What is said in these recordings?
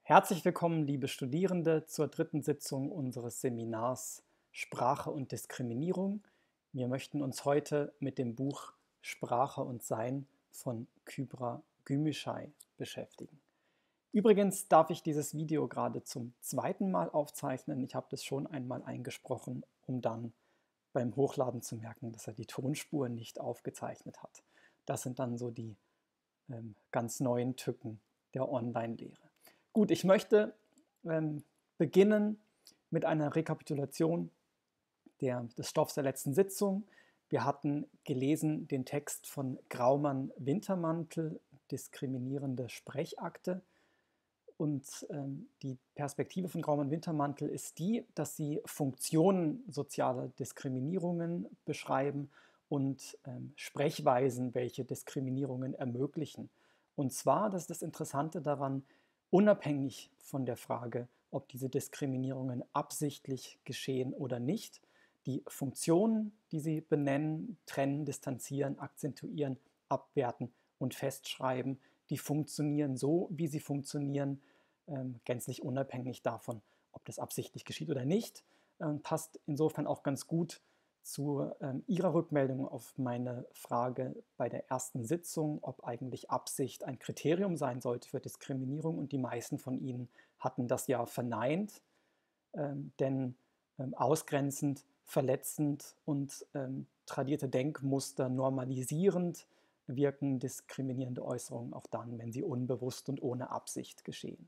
Herzlich willkommen, liebe Studierende, zur dritten Sitzung unseres Seminars Sprache und Diskriminierung. Wir möchten uns heute mit dem Buch Sprache und Sein von Kübra Gümüşay beschäftigen. Übrigens darf ich dieses Video gerade zum zweiten Mal aufzeichnen. Ich habe das schon einmal eingesprochen, um dann beim Hochladen zu merken, dass er die Tonspur nicht aufgezeichnet hat. Das sind dann so die ganz neuen Tücken der Online-Lehre. Gut, ich möchte beginnen mit einer Rekapitulation des Stoffs der letzten Sitzung. Wir hatten gelesen den Text von Graumann-Wintermantel, Diskriminierende Sprechakte. Und die Perspektive von Graumann-Wintermantel ist die, dass sie Funktionen sozialer Diskriminierungen beschreiben und Sprechweisen, welche Diskriminierungen ermöglichen. Und zwar, das ist das Interessante daran, unabhängig von der Frage, ob diese Diskriminierungen absichtlich geschehen oder nicht, die Funktionen, die sie benennen, trennen, distanzieren, akzentuieren, abwerten und festschreiben, die funktionieren so, wie sie funktionieren, gänzlich unabhängig davon, ob das absichtlich geschieht oder nicht. Passt insofern auch ganz gut zu Ihrer Rückmeldung auf meine Frage bei der ersten Sitzung, ob eigentlich Absicht ein Kriterium sein sollte für Diskriminierung. Und die meisten von Ihnen hatten das ja verneint, denn ausgrenzend, verletzend und tradierte Denkmuster normalisierend wirken diskriminierende Äußerungen auch dann, wenn sie unbewusst und ohne Absicht geschehen.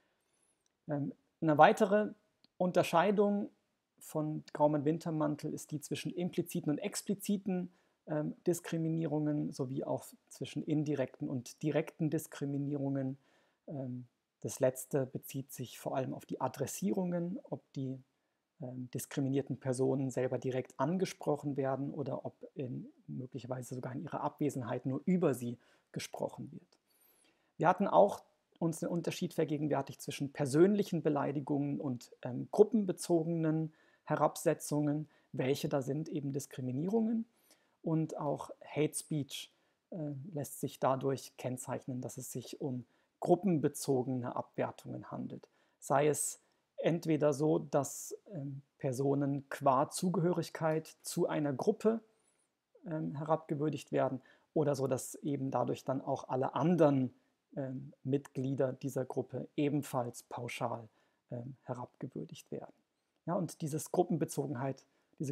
Eine weitere Unterscheidung von Graumann-Wintermantel ist die zwischen impliziten und expliziten Diskriminierungen sowie auch zwischen indirekten und direkten Diskriminierungen. Das letzte bezieht sich vor allem auf die Adressierungen, ob die diskriminierten Personen selber direkt angesprochen werden oder ob möglicherweise sogar in ihrer Abwesenheit nur über sie gesprochen wird. Wir hatten auch uns den Unterschied vergegenwärtigt zwischen persönlichen Beleidigungen und gruppenbezogenen Herabsetzungen, welche da sind eben Diskriminierungen. Und auch Hate Speech lässt sich dadurch kennzeichnen, dass es sich um gruppenbezogene Abwertungen handelt. Sei es entweder so, dass Personen qua Zugehörigkeit zu einer Gruppe herabgewürdigt werden oder so, dass eben dadurch dann auch alle anderen Mitglieder dieser Gruppe ebenfalls pauschal herabgewürdigt werden. Ja, und diese Gruppenbezogenheit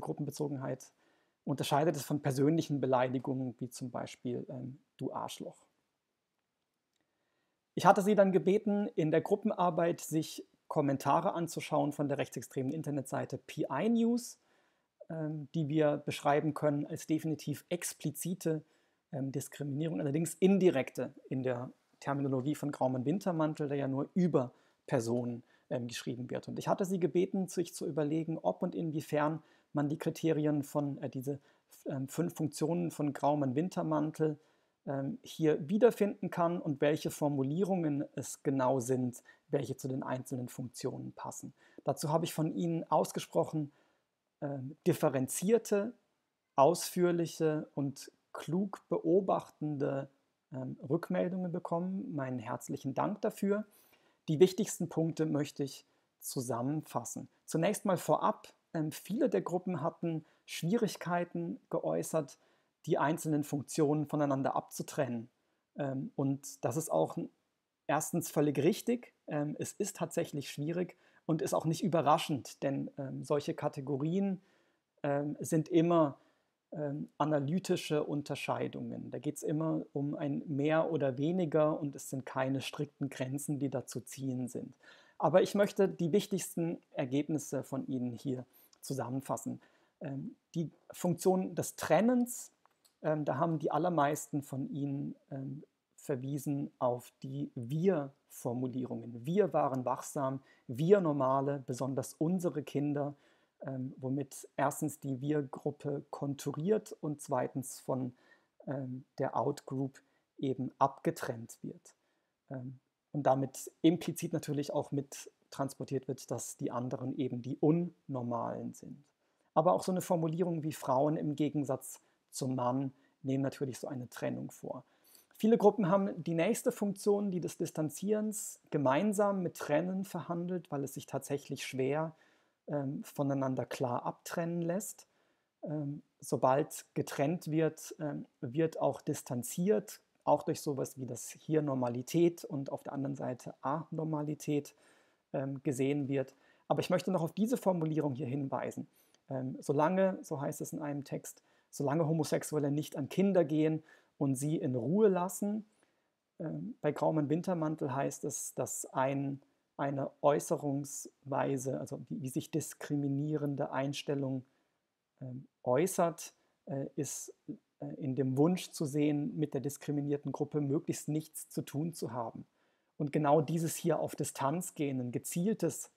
unterscheidet es von persönlichen Beleidigungen, wie zum Beispiel du Arschloch. Ich hatte Sie dann gebeten, in der Gruppenarbeit sich Kommentare anzuschauen von der rechtsextremen Internetseite PI News, die wir beschreiben können als definitiv explizite Diskriminierung, allerdings indirekte in der Terminologie von Graumann-Wintermantel, der ja nur über Personen geschrieben wird. Und ich hatte Sie gebeten, sich zu überlegen, ob und inwiefern man die Kriterien von diese 5 Funktionen von Graumann-Wintermantel hier wiederfinden kann und welche Formulierungen es genau sind, welche zu den einzelnen Funktionen passen. Dazu habe ich von Ihnen ausgesprochen differenzierte, ausführliche und klug beobachtende Rückmeldungen bekommen. Meinen herzlichen Dank dafür. Die wichtigsten Punkte möchte ich zusammenfassen. Zunächst mal vorab, viele der Gruppen hatten Schwierigkeiten geäußert, die einzelnen Funktionen voneinander abzutrennen. Und das ist auch erstens völlig richtig. Es ist tatsächlich schwierig und ist auch nicht überraschend, denn solche Kategorien sind immer analytische Unterscheidungen. Da geht es immer um ein Mehr oder Weniger und es sind keine strikten Grenzen, die da zu ziehen sind. Aber ich möchte die wichtigsten Ergebnisse von Ihnen hier zusammenfassen. Die Funktion des Trennens, da haben die allermeisten von Ihnen verwiesen auf die Wir-Formulierungen. Wir waren wachsam, wir Normale, besonders unsere Kinder, womit erstens die Wir-Gruppe konturiert und zweitens von der Out-Group eben abgetrennt wird. Und damit implizit natürlich auch mit transportiert wird, dass die anderen eben die Unnormalen sind. Aber auch so eine Formulierung wie Frauen im Gegensatz zum Mann nehmen natürlich so eine Trennung vor. Viele Gruppen haben die nächste Funktion, die des Distanzierens, gemeinsam mit Trennen verhandelt, weil es sich tatsächlich schwer voneinander klar abtrennen lässt. Sobald getrennt wird, wird auch distanziert, auch durch sowas wie das hier Normalität und auf der anderen Seite Anormalität gesehen wird. Aber ich möchte noch auf diese Formulierung hier hinweisen. Solange, so heißt es in einem Text, solange Homosexuelle nicht an Kinder gehen und sie in Ruhe lassen, bei Graumann Wintermantel heißt es, dass eine Äußerungsweise, also wie sich diskriminierende Einstellung äußert, ist in dem Wunsch zu sehen, mit der diskriminierten Gruppe möglichst nichts zu tun zu haben. Und genau dieses hier auf Distanz gehen, ein gezieltes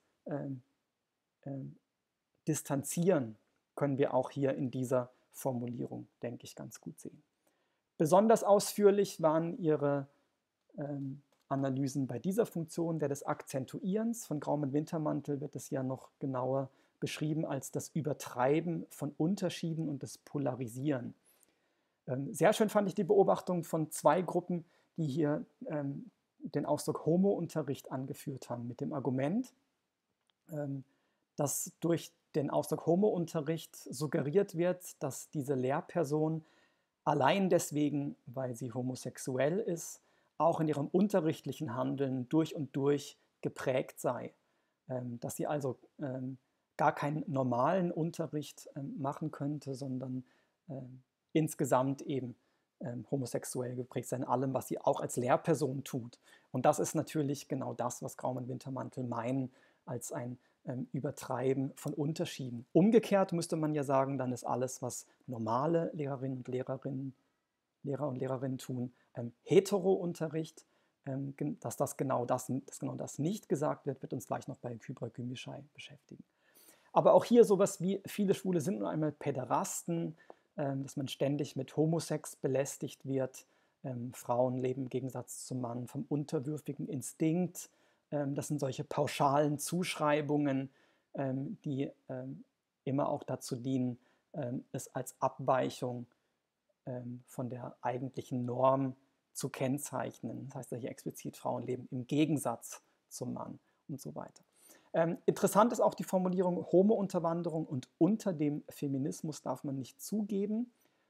Distanzieren, können wir auch hier in dieser Formulierung, denke ich, ganz gut sehen. Besonders ausführlich waren ihre Analysen bei dieser Funktion, der des Akzentuierens. Von Graumann-Wintermantel wird es ja noch genauer beschrieben als das Übertreiben von Unterschieden und das Polarisieren. Sehr schön fand ich die Beobachtung von zwei Gruppen, die hier den Ausdruck Homo-Unterricht angeführt haben, mit dem Argument, dass durch den Ausdruck Homo-Unterricht suggeriert wird, dass diese Lehrperson allein deswegen, weil sie homosexuell ist, auch in ihrem unterrichtlichen Handeln durch und durch geprägt sei. Dass sie also gar keinen normalen Unterricht machen könnte, sondern insgesamt eben homosexuell geprägt sein, in allem, was sie auch als Lehrperson tut. Und das ist natürlich genau das, was Graumann-Wintermantel meinen als ein Übertreiben von Unterschieden. Umgekehrt müsste man ja sagen, dann ist alles, was normale Lehrerinnen und Lehrer und Lehrerinnen tun, Hetero-Unterricht. Dass genau das nicht gesagt wird, wird uns gleich noch bei Kybra Gümüşay beschäftigen. Aber auch hier sowas wie, viele Schwule sind nun einmal Päderasten, dass man ständig mit Homosex belästigt wird. Frauen leben im Gegensatz zum Mann vom unterwürfigen Instinkt. Das sind solche pauschalen Zuschreibungen, die immer auch dazu dienen, es als Abweichung von der eigentlichen Norm zu kennzeichnen. Das heißt ja hier explizit, Frauen leben im Gegensatz zum Mann und so weiter. Interessant ist auch die Formulierung Homo-Unterwanderung und unter dem Feminismus darf man nicht zugeben.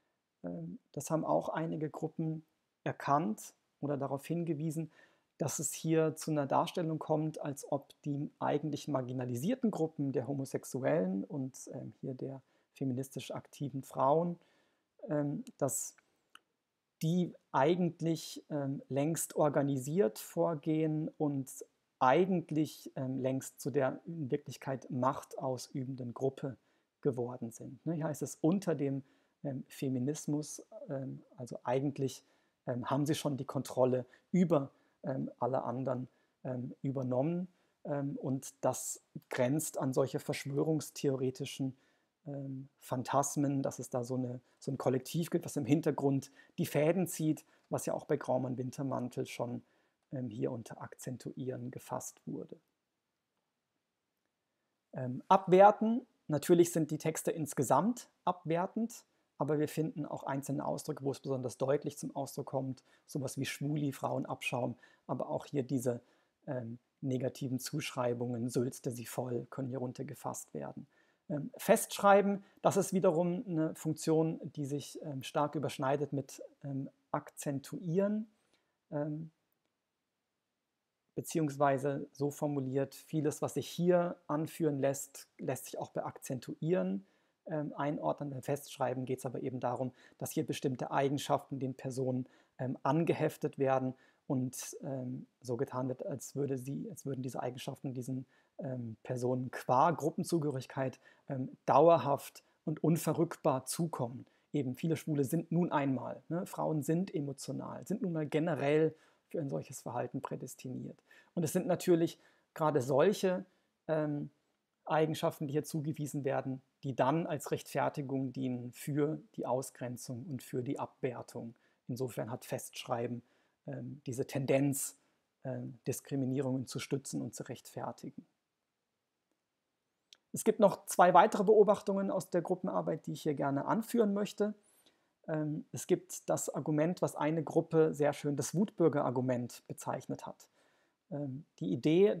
Das haben auch einige Gruppen erkannt oder darauf hingewiesen, dass es hier zu einer Darstellung kommt, als ob die eigentlich marginalisierten Gruppen der Homosexuellen und hier der feministisch aktiven Frauen, dass die eigentlich längst organisiert vorgehen und eigentlich längst zu der in Wirklichkeit machtausübenden Gruppe geworden sind. Hier heißt es unter dem Feminismus, also eigentlich haben sie schon die Kontrolle über alle anderen übernommen und das grenzt an solche verschwörungstheoretischen Phantasmen, dass es da so ein Kollektiv gibt, was im Hintergrund die Fäden zieht, was ja auch bei Graumann-Wintermantel schon hier unter Akzentuieren gefasst wurde. Abwerten, natürlich sind die Texte insgesamt abwertend, aber wir finden auch einzelne Ausdrücke, wo es besonders deutlich zum Ausdruck kommt, sowas wie Schwuli, Frauenabschaum, aber auch hier diese negativen Zuschreibungen, Sülzte sie voll, können hier runtergefasst werden. Festschreiben, das ist wiederum eine Funktion, die sich stark überschneidet mit Akzentuieren, beziehungsweise so formuliert, vieles, was sich hier anführen lässt, lässt sich auch bei Akzentuieren einordnen. Beim Festschreiben geht es aber eben darum, dass hier bestimmte Eigenschaften den Personen angeheftet werden und so getan wird, als würden diese Eigenschaften diesen Personen qua Gruppenzugehörigkeit dauerhaft und unverrückbar zukommen. Eben viele Schwule sind nun einmal, Frauen sind emotional, sind nun mal generell für ein solches Verhalten prädestiniert. Und es sind natürlich gerade solche Eigenschaften, die hier zugewiesen werden, die dann als Rechtfertigung dienen für die Ausgrenzung und für die Abwertung. Insofern hat Festschreiben diese Tendenz, Diskriminierungen zu stützen und zu rechtfertigen. Es gibt noch zwei weitere Beobachtungen aus der Gruppenarbeit, die ich hier gerne anführen möchte. Es gibt das Argument, was eine Gruppe sehr schön das Wutbürger-Argument bezeichnet hat. Die Idee,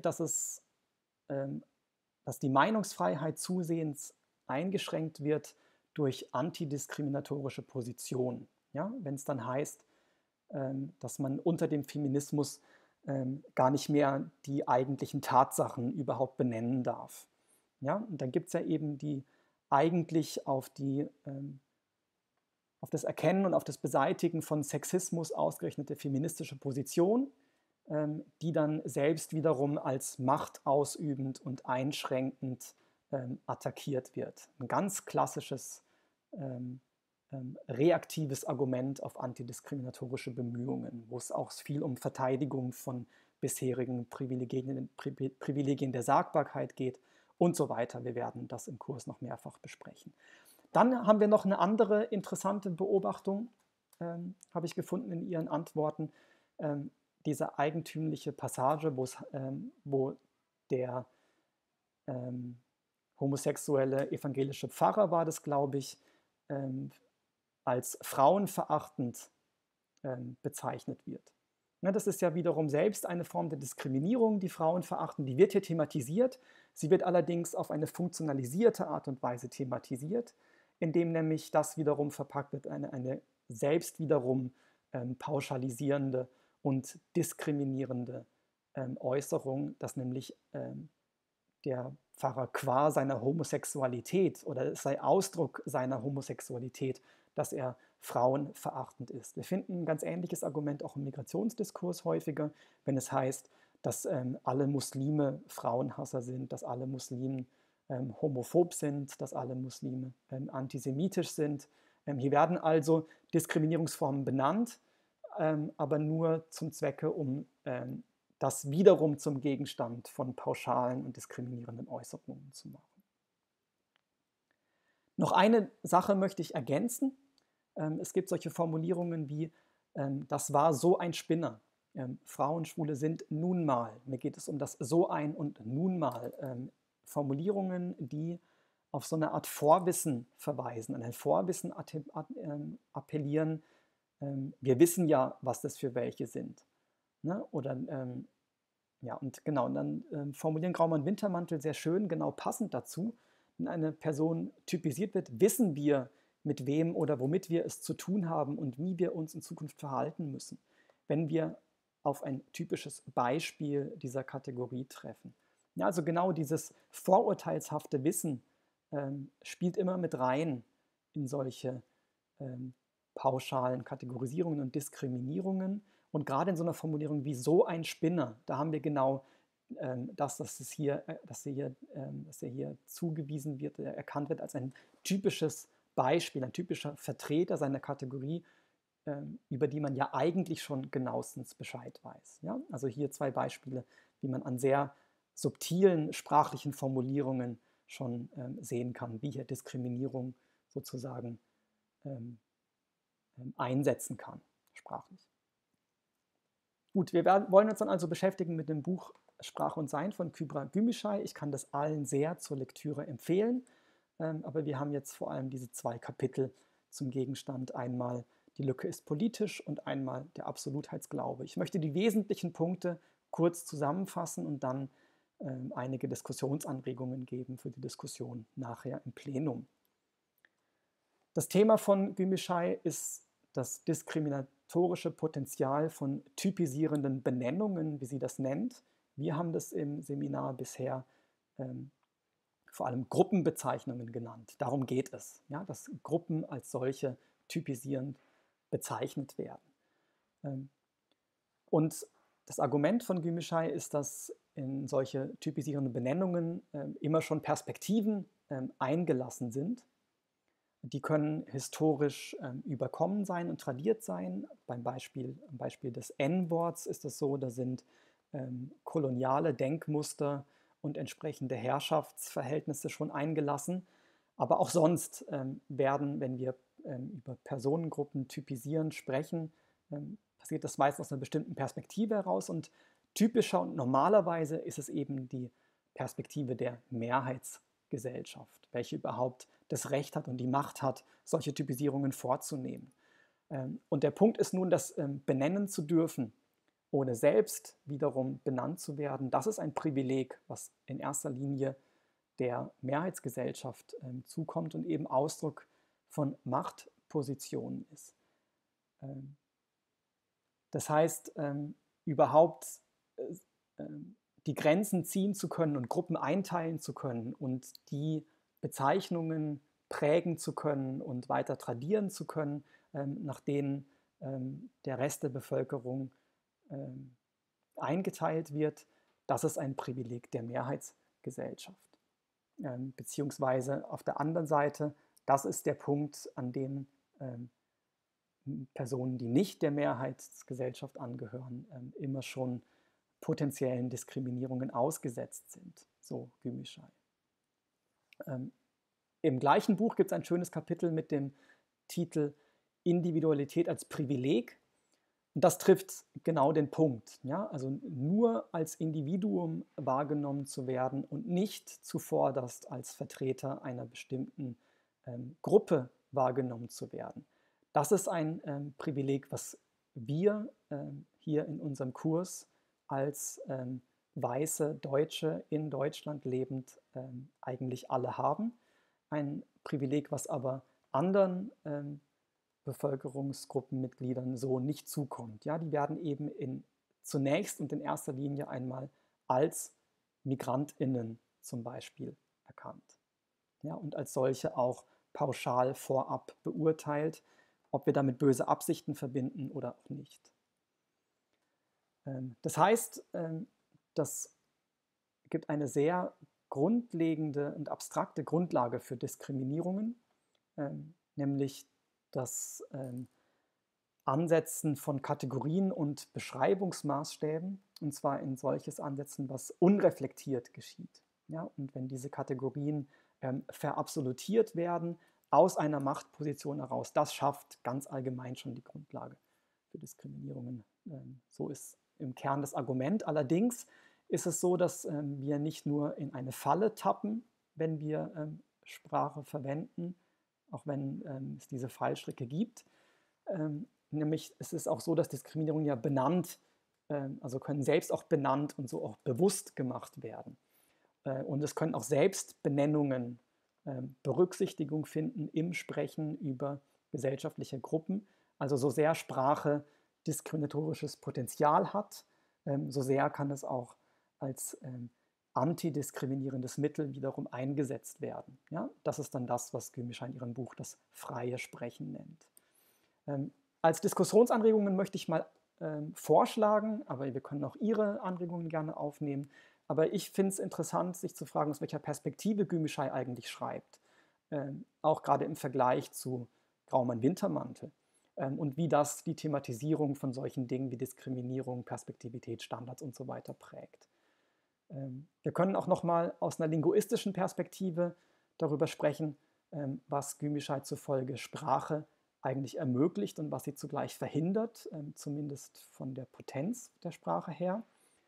dass die Meinungsfreiheit zusehends eingeschränkt wird durch antidiskriminatorische Positionen. Ja? Wenn es dann heißt, dass man unter dem Feminismus gar nicht mehr die eigentlichen Tatsachen überhaupt benennen darf. Ja? Und dann gibt es ja eben die eigentlich auf das Erkennen und auf das Beseitigen von Sexismus ausgerichtete feministische Position, die dann selbst wiederum als machtausübend und einschränkend attackiert wird. Ein ganz klassisches reaktives Argument auf antidiskriminatorische Bemühungen, wo es auch viel um Verteidigung von bisherigen Privilegien der Sagbarkeit geht und so weiter. Wir werden das im Kurs noch mehrfach besprechen. Dann haben wir noch eine andere interessante Beobachtung, habe ich gefunden in Ihren Antworten. Diese eigentümliche Passage, wo der homosexuelle evangelische Pfarrer war das, glaube ich, als frauenverachtend bezeichnet wird. Ne, das ist ja wiederum selbst eine Form der Diskriminierung, die Frauen verachten. Die wird hier thematisiert. Sie wird allerdings auf eine funktionalisierte Art und Weise thematisiert, indem nämlich das wiederum verpackt wird, eine selbst wiederum pauschalisierende und diskriminierende Äußerung, dass nämlich der Pfarrer qua seiner Homosexualität oder es sei Ausdruck seiner Homosexualität, dass er frauenverachtend ist. Wir finden ein ganz ähnliches Argument auch im Migrationsdiskurs häufiger, wenn es heißt, dass alle Muslime Frauenhasser sind, dass alle Muslime homophob sind, dass alle Muslime antisemitisch sind. Hier werden also Diskriminierungsformen benannt, aber nur zum Zwecke, um das wiederum zum Gegenstand von pauschalen und diskriminierenden Äußerungen zu machen. Noch eine Sache möchte ich ergänzen. Es gibt solche Formulierungen wie, das war so ein Spinner. Frauen, Schwule sind nun mal. Mir geht es um das so ein und nun mal. Formulierungen, die auf so eine Art Vorwissen verweisen, an ein Vorwissen appellieren. Wir wissen ja, was das für welche sind. Ne? Oder ja, und genau, und dann formulieren Graumann und Wintermantel sehr schön, genau passend dazu. Wenn eine Person typisiert wird, wissen wir, mit wem oder womit wir es zu tun haben und wie wir uns in Zukunft verhalten müssen, wenn wir auf ein typisches Beispiel dieser Kategorie treffen. Ja, also genau dieses vorurteilshafte Wissen spielt immer mit rein in solche pauschalen Kategorisierungen und Diskriminierungen. Und gerade in so einer Formulierung wie so ein Spinner, da haben wir genau dass er hier zugewiesen wird, erkannt wird als ein typisches Beispiel, ein typischer Vertreter seiner Kategorie, über die man ja eigentlich schon genauestens Bescheid weiß. Ja? Also hier zwei Beispiele, wie man an sehr subtilen sprachlichen Formulierungen schon sehen kann, wie hier Diskriminierung sozusagen einsetzen kann, sprachlich. Gut, wir wollen uns dann also beschäftigen mit dem Buch Sprache und Sein von Kübra Gümüşay. Ich kann das allen sehr zur Lektüre empfehlen, aber wir haben jetzt vor allem diese zwei Kapitel zum Gegenstand. Einmal die Lücke ist politisch und einmal der Absolutheitsglaube. Ich möchte die wesentlichen Punkte kurz zusammenfassen und dann einige Diskussionsanregungen geben für die Diskussion nachher im Plenum. Das Thema von Gümüşay ist das diskriminatorische Potenzial von typisierenden Benennungen, wie sie das nennt. Wir haben das im Seminar bisher vor allem Gruppenbezeichnungen genannt. Darum geht es, ja, dass Gruppen als solche typisierend bezeichnet werden. Und das Argument von Gümüşay ist, dass in solche typisierenden Benennungen immer schon Perspektiven eingelassen sind. Die können historisch überkommen sein und tradiert sein. Am Beispiel des N-Worts ist es so, da sind koloniale Denkmuster und entsprechende Herrschaftsverhältnisse schon eingelassen. Aber auch sonst werden, wenn wir über Personengruppen typisieren, sprechen, passiert das meist aus einer bestimmten Perspektive heraus. Und typischer und normalerweise ist es eben die Perspektive der Mehrheitsgesellschaft, welche überhaupt das Recht hat und die Macht hat, solche Typisierungen vorzunehmen. Und der Punkt ist nun, das benennen zu dürfen, ohne selbst wiederum benannt zu werden, das ist ein Privileg, was in erster Linie der Mehrheitsgesellschaft zukommt und eben Ausdruck von Machtpositionen ist. Das heißt, überhaupt die Grenzen ziehen zu können und Gruppen einteilen zu können und die Bezeichnungen prägen zu können und weiter tradieren zu können, nach denen der Rest der Bevölkerung eingeteilt wird, das ist ein Privileg der Mehrheitsgesellschaft. Beziehungsweise auf der anderen Seite, das ist der Punkt, an dem Personen, die nicht der Mehrheitsgesellschaft angehören, immer schon potenziellen Diskriminierungen ausgesetzt sind, so Gümüşay. Im gleichen Buch gibt es ein schönes Kapitel mit dem Titel Individualität als Privileg. Und das trifft genau den Punkt. Ja? Also nur als Individuum wahrgenommen zu werden und nicht zuvorderst als Vertreter einer bestimmten Gruppe wahrgenommen zu werden. Das ist ein Privileg, was wir hier in unserem Kurs als weiße Deutsche in Deutschland lebend eigentlich alle haben. Ein Privileg, was aber anderen Bevölkerungsgruppenmitgliedern so nicht zukommt. Ja, die werden eben zunächst und in erster Linie einmal als MigrantInnen zum Beispiel erkannt. Ja, und als solche auch pauschal vorab beurteilt, ob wir damit böse Absichten verbinden oder auch nicht. Das heißt, das gibt eine sehr grundlegende und abstrakte Grundlage für Diskriminierungen, nämlich das Ansetzen von Kategorien und Beschreibungsmaßstäben, und zwar in solches Ansetzen, was unreflektiert geschieht. Ja, und wenn diese Kategorien verabsolutiert werden, aus einer Machtposition heraus, das schafft ganz allgemein schon die Grundlage für Diskriminierungen. So ist im Kern das Argument. Allerdings ist es so, dass wir nicht nur in eine Falle tappen, wenn wir Sprache verwenden, auch wenn es diese Fallstricke gibt. Nämlich es ist auch so, dass Diskriminierungen ja benannt, also können selbst auch benannt und so auch bewusst gemacht werden. Und es können auch Selbstbenennungen Berücksichtigung finden im Sprechen über gesellschaftliche Gruppen. Also so sehr Sprache diskriminatorisches Potenzial hat, so sehr kann es auch als antidiskriminierendes Mittel wiederum eingesetzt werden. Ja? Das ist dann das, was Gümüşay in ihrem Buch das freie Sprechen nennt. Als Diskussionsanregungen möchte ich mal vorschlagen, aber wir können auch Ihre Anregungen gerne aufnehmen. Aber ich finde es interessant, sich zu fragen, aus welcher Perspektive Gümüşay eigentlich schreibt. Auch gerade im Vergleich zu Graumann-Wintermantel. Und wie das die Thematisierung von solchen Dingen wie Diskriminierung, Perspektivität, Standards und so weiter prägt. Wir können auch nochmal aus einer linguistischen Perspektive darüber sprechen, was Gümüşay zufolge Sprache eigentlich ermöglicht und was sie zugleich verhindert, zumindest von der Potenz der Sprache her.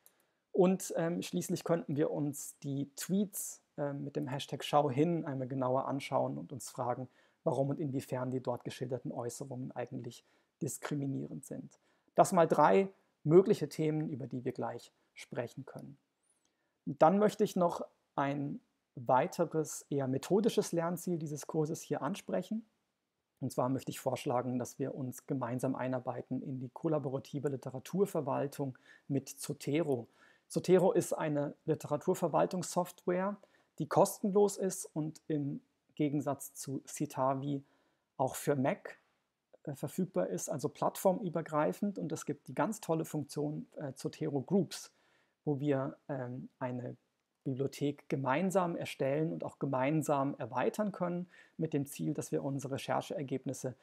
Und schließlich könnten wir uns die Tweets mit dem Hashtag Schau hin einmal genauer anschauen und uns fragen, warum und inwiefern die dort geschilderten Äußerungen eigentlich diskriminierend sind. Das mal 3 mögliche Themen, über die wir gleich sprechen können. Und dann möchte ich noch ein weiteres, eher methodisches Lernziel dieses Kurses hier ansprechen. Und zwar möchte ich vorschlagen, dass wir uns gemeinsam einarbeiten in die kollaborative Literaturverwaltung mit Zotero. Zotero ist eine Literaturverwaltungssoftware, die kostenlos ist und im Gegensatz zu Citavi auch für Mac verfügbar ist, also plattformübergreifend. Und es gibt die ganz tolle Funktion Zotero Groups, wo wir eine Bibliothek gemeinsam erstellen und auch gemeinsam erweitern können, mit dem Ziel, dass wir unsere Rechercheergebnisse,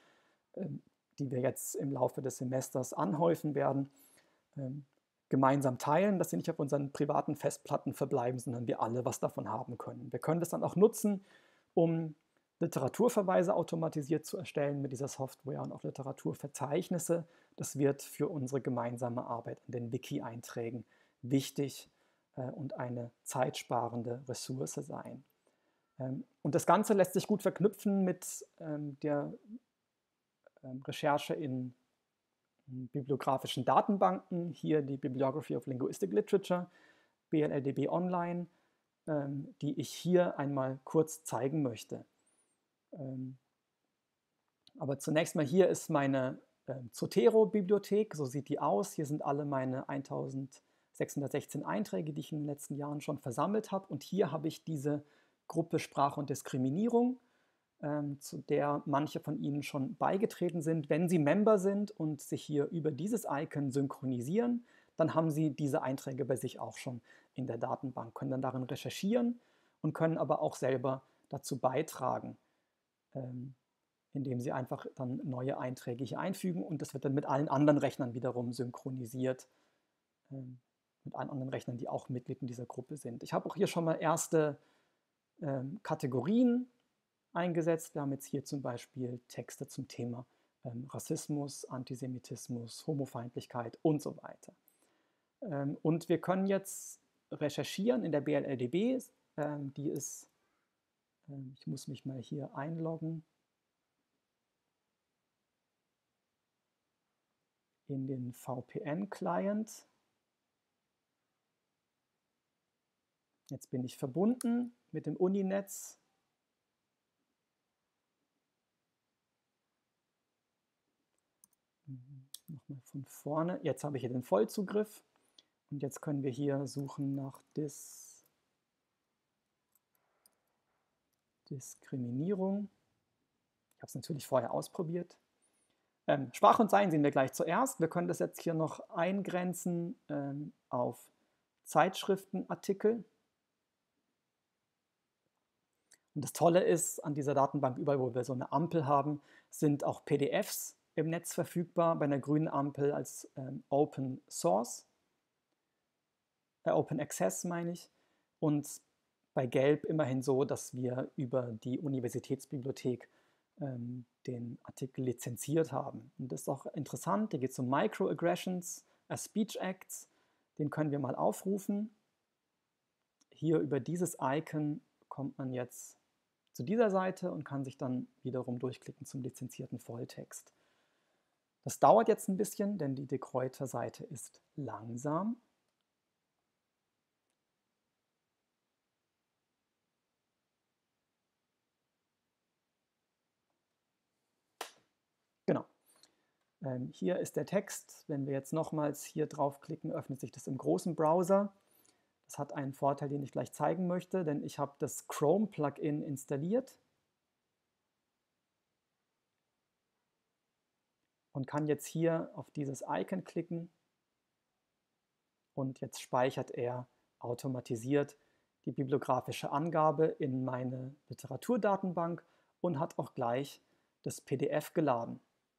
die wir jetzt im Laufe des Semesters anhäufen werden, gemeinsam teilen, dass sie nicht auf unseren privaten Festplatten verbleiben, sondern wir alle was davon haben können. Wir können das dann auch nutzen, um Literaturverweise automatisiert zu erstellen mit dieser Software und auch Literaturverzeichnisse. Das wird für unsere gemeinsame Arbeit an den Wiki-Einträgen wichtig und eine zeitsparende Ressource sein. Und das Ganze lässt sich gut verknüpfen mit der Recherche in bibliografischen Datenbanken, hier die Bibliography of Linguistic Literature, BLLDB Online, die ich hier einmal kurz zeigen möchte. Aber zunächst mal, hier ist meine Zotero-Bibliothek, so sieht die aus. Hier sind alle meine 1616 Einträge, die ich in den letzten Jahren schon versammelt habe. Und hier habe ich diese Gruppe Sprache und Diskriminierung, zu der manche von Ihnen schon beigetreten sind. Wenn Sie Member sind und sich hier über dieses Icon synchronisieren, dann haben Sie diese Einträge bei sich auch schon in der Datenbank, können dann darin recherchieren und können aber auch selber dazu beitragen, indem Sie einfach dann neue Einträge hier einfügen, und das wird dann mit allen anderen Rechnern wiederum synchronisiert, mit allen anderen Rechnern, die auch Mitglied in dieser Gruppe sind. Ich habe auch hier schon mal erste Kategorien eingesetzt. Wir haben jetzt hier zum Beispiel Texte zum Thema Rassismus, Antisemitismus, Homofeindlichkeit und so weiter. Und wir können jetzt recherchieren in der BLLDB. Die ist, ich muss mich mal hier einloggen, in den VPN-Client. Jetzt bin ich verbunden mit dem Uninetz. Nochmal von vorne. Jetzt habe ich hier den Vollzugriff. Und jetzt können wir hier suchen nach Diskriminierung. Ich habe es natürlich vorher ausprobiert. Sprache und Sein sehen wir gleich zuerst. Wir können das jetzt hier noch eingrenzen auf Zeitschriftenartikel. Und das Tolle ist, an dieser Datenbank, überall wo wir so eine Ampel haben, sind auch PDFs im Netz verfügbar, bei einer grünen Ampel als Open Source, Open Access meine ich, und bei Gelb immerhin so, dass wir über die Universitätsbibliothek den Artikel lizenziert haben. Und das ist auch interessant, hier geht es um Microaggressions as Speech Acts, den können wir mal aufrufen. Hier über dieses Icon kommt man jetzt zu dieser Seite und kann sich dann wiederum durchklicken zum lizenzierten Volltext. Das dauert jetzt ein bisschen, denn die De Gruyter-Seite ist langsam. Genau. Hier ist der Text. Wenn wir jetzt nochmals hier draufklicken, öffnet sich das im großen Browser. Das hat einen Vorteil, den ich gleich zeigen möchte, denn ich habe das Chrome-Plugin installiert und kann jetzt hier auf dieses Icon klicken und jetzt speichert er automatisiert die bibliografische Angabe in meine Literaturdatenbank und hat auch gleich das PDF geladen.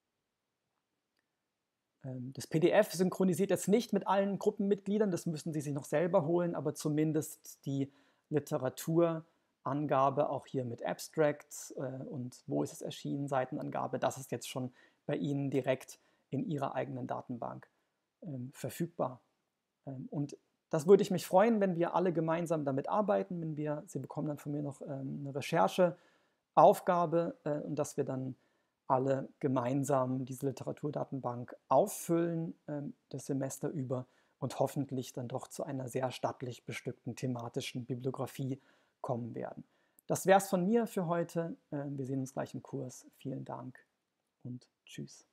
Das PDF synchronisiert jetzt nicht mit allen Gruppenmitgliedern, das müssen Sie sich noch selber holen, aber zumindest die Literaturangabe auch hier mit Abstract und wo ist es erschienen, Seitenangabe, das ist jetzt schon bei Ihnen direkt in Ihrer eigenen Datenbank verfügbar. Und das würde ich mich freuen, wenn wir alle gemeinsam damit arbeiten, Sie bekommen dann von mir noch eine Rechercheaufgabe und dass wir dann alle gemeinsam diese Literaturdatenbank auffüllen, das Semester über, und hoffentlich dann doch zu einer sehr stattlich bestückten thematischen Bibliografie kommen werden. Das wäre es von mir für heute. Wir sehen uns gleich im Kurs. Vielen Dank und tschüss.